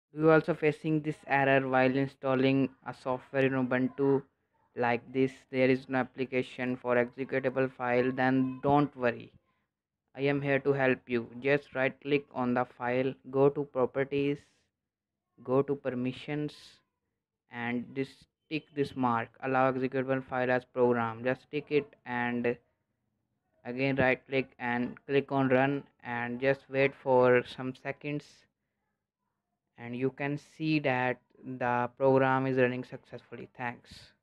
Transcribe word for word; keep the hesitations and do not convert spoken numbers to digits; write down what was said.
Do you also facing this error while installing a software in Ubuntu like this? There is no application for executable file, then don't worry. I am here to help you. Just right click on the file, go to properties, go to permissions, and this tick this mark allow executable file as program. Just tick it and again right click and click on run and just wait for some seconds, and you can see that the program is running successfully. Thanks.